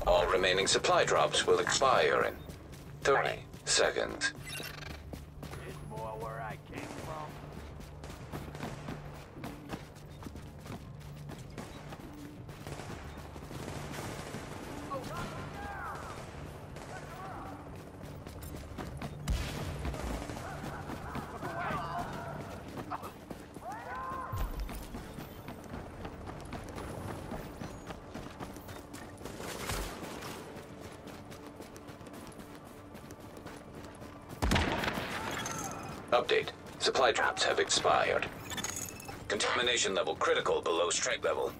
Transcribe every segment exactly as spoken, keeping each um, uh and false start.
All remaining supply drops will expire in thirty seconds. It's more where I came from. Update. Supply drops have expired. Contamination level critical below strike level.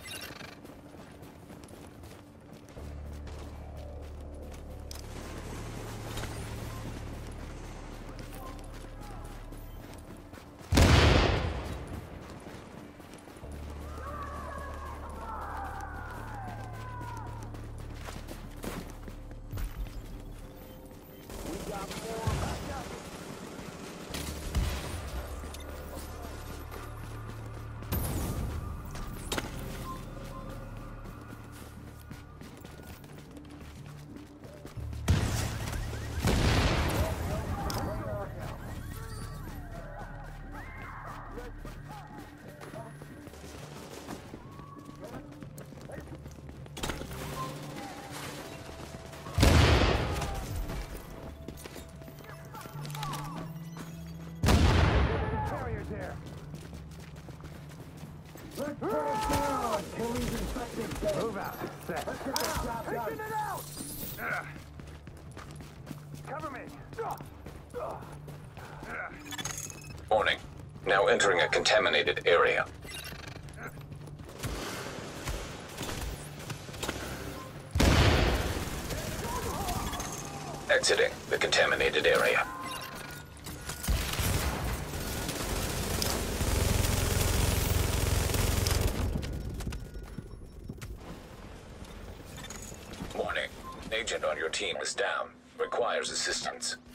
Let's put it down! Police infected dead. Move out. Set. Let's get this job done. Taking it out! Ugh. Cover me. Ugh. Ugh. Warning. Now entering a contaminated area. Exiting the contaminated area. Warning. Agent on your team is down. Requires assistance.